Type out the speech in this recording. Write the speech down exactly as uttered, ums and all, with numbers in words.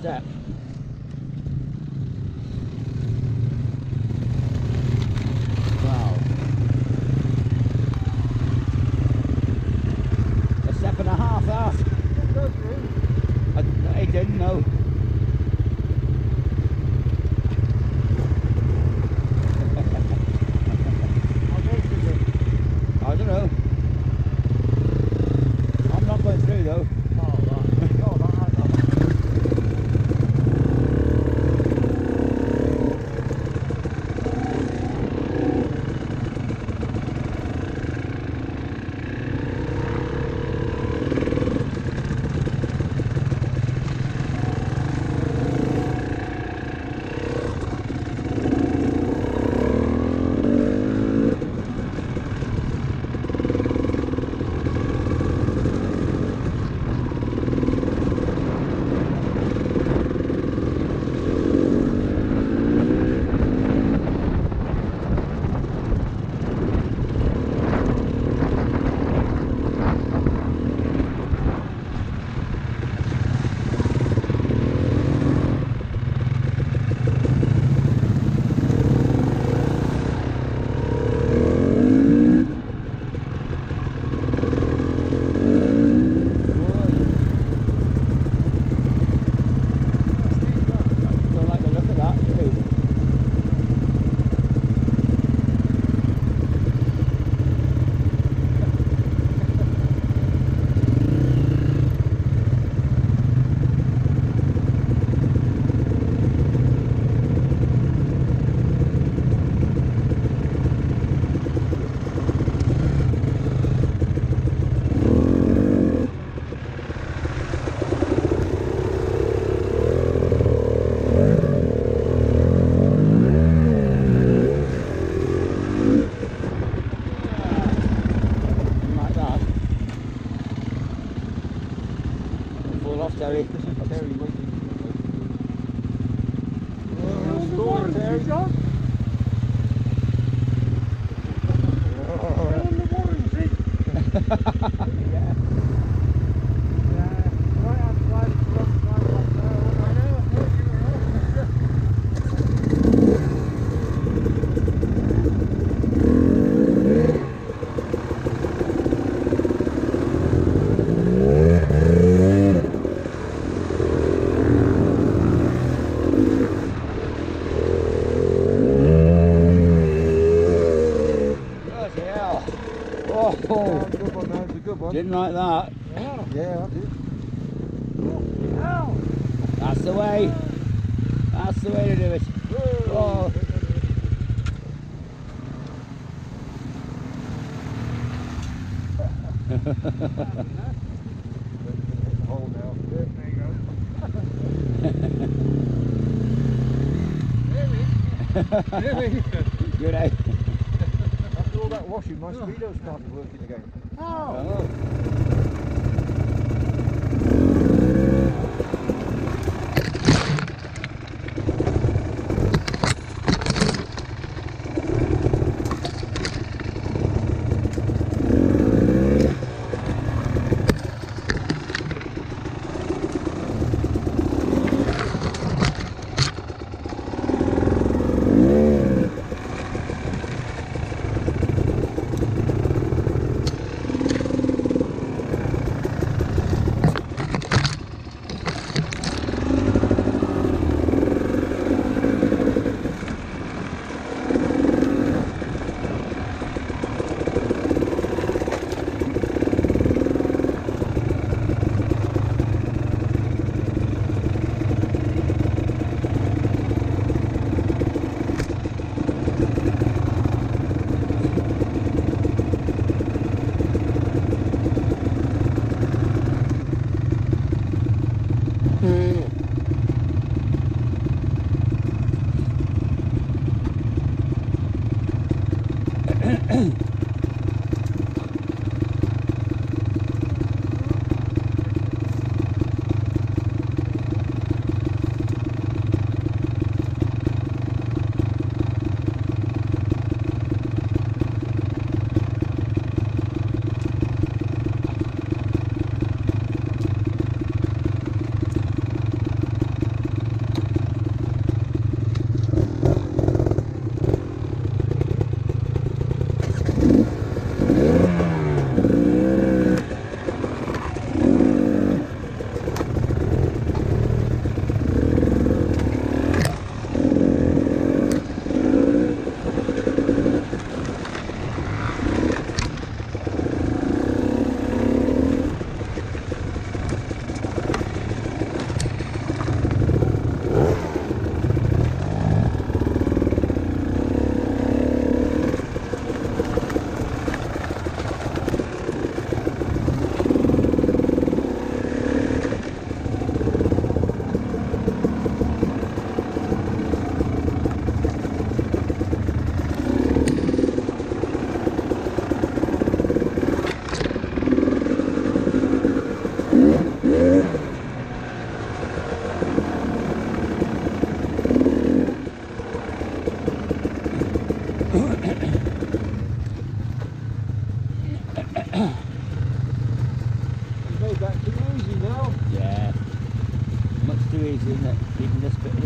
step. Wow. A step and a half, that. I, I didn't know. I don't know. I'm not going through though. Oh, right. Oh, right, right, right. Terry. Terry waiting. Oh, Terry. John? Oh. In the warren seat. Yeah. Yeah. Right outside the front side right there. I know. I thought you were off. Oh, oh. Yeah, good one, man. It's a good one. Didn't like that. Yeah, yeah, I did. Oh, that's the way. That's the way to do it. Oh. Hole now. There you go. There we go. Good, eh? After all that washing, my speedo started working again. Oh! Oh. You've made that too easy now. Yeah. Much too easy, isn't it? Even this bit